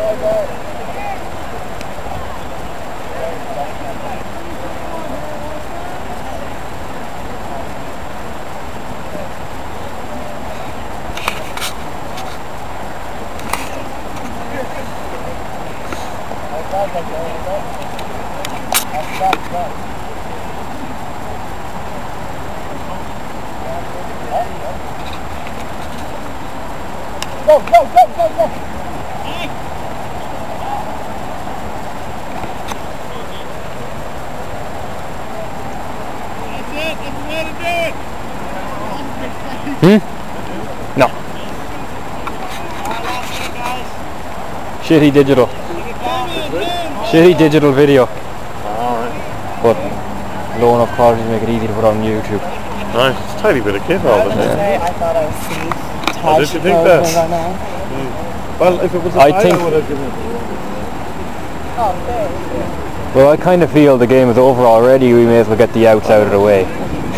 Go, go, go, go, go! That's it, that's the way to do it! No. Shitty digital. Shitty digital video. But low enough quality to make it easy to put on YouTube. Nice, it's a tiny bit of kit all of it. I thought I was safe. Oh, did you think that? Well, if it was I would have given it. Well, I kind of feel the game is over already. We may as well get the outs out of the way.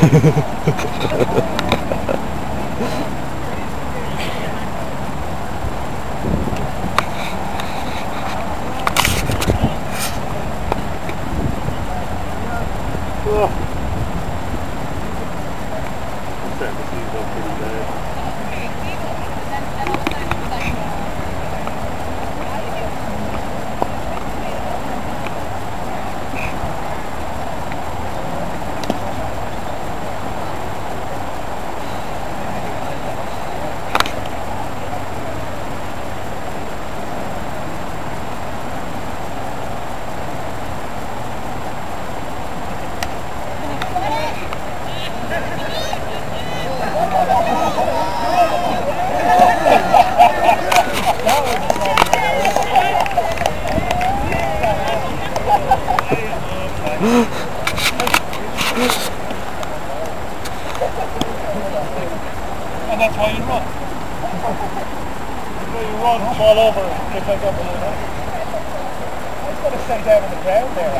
And that's why you run. That's why you run, fall over, pick back up and all that. I was going to stay down on the ground there.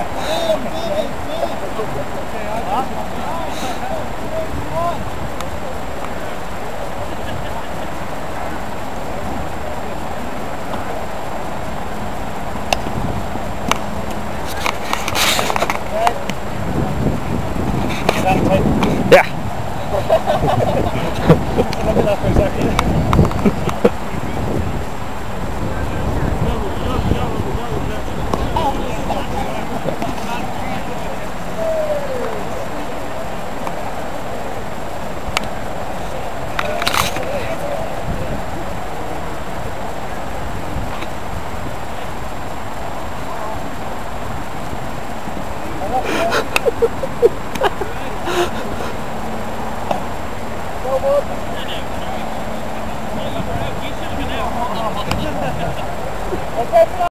Yeah. Look at that for a second.